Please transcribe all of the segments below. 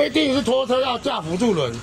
规定是拖车要架辅助轮，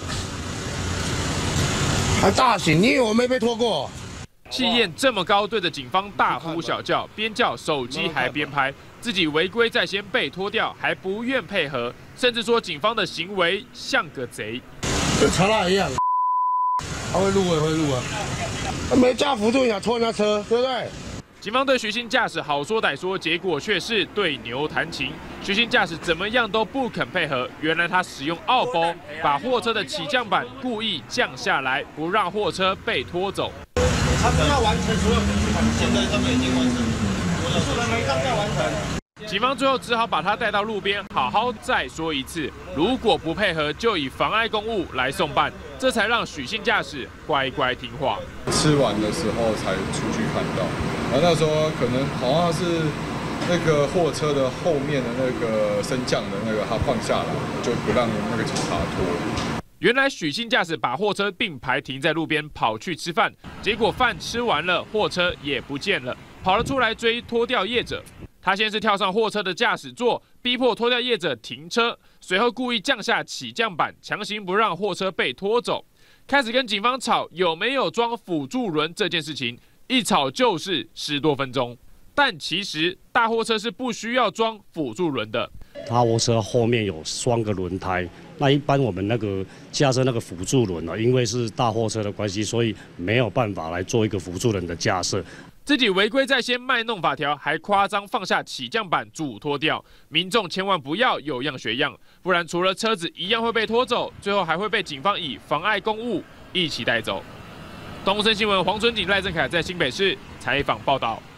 还大型，你以为我没被拖过？ 气焰这么高，对着警方大呼小叫，边叫手机还边拍，自己违规在先被拖掉，还不愿配合，甚至说警方的行为像个贼。 跟查拉一样，他会录也会录啊，他没架辅助你想拖人家车，对不对？ 警方对徐姓驾驶好说歹说，结果却是对牛弹琴。徐姓驾驶怎么样都不肯配合，原来他使用奥包把货车的起降板故意降下来，不让货车被拖走。 他们要完成所有手续，现在他们已经完成，技术人没让要完成。 警方最后只好把他带到路边，好好再说一次，如果不配合，就以妨碍公务来送办，这才让许姓驾驶乖乖听话。 吃完的时候才出去看到。 然后那时候可能好像是那个货车的后面的那个升降的那个，他放下来，就不让那个警察拖。 原来许姓驾驶把货车并排停在路边，跑去吃饭，结果饭吃完了，货车也不见了，跑了出来追拖吊业者。他先是跳上货车的驾驶座，逼迫拖吊业者停车，随后故意降下起降板，强行不让货车被拖走，开始跟警方吵有没有装辅助轮这件事情。 一吵就是10多分钟，但其实大货车是不需要装辅助轮的。 大货车后面有双个轮胎，那一般我们那个架设那个辅助轮呢，因为是大货车的关系，所以没有办法来做一个辅助轮的架设。 自己违规在先，卖弄法条，还夸张放下起降板主拖吊，民众千万不要有样学样，不然除了车子一样会被拖走，最后还会被警方以妨碍公务一起带走。东森新闻黄春景、赖正凯在新北市采访报道。